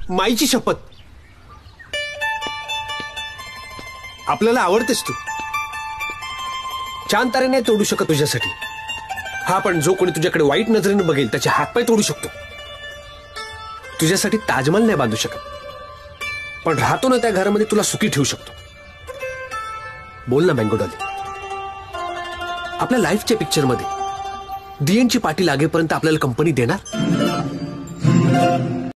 माईची शपथ, आपल्याला आवडतेस तू. चांद तारे नाही तोडू शकत तुझ्यासाठी. हा, पण जो कोणी तुझ्याकडे वाईट नजरेने बघेल त्याचे हातपाय तोडू शकतो. तुझ्यासाठी ताजमहल नाही बांधू शकत, पण राहतो ना त्या घरामध्ये तुला सुखी ठेवू शकतो. बोल ना मँगो डॉली. आपल्या लाईफच्या पिक्चर मध्ये दी एंडची पार्टी लागेपर्यंत आपल्याला कंपनी देणार?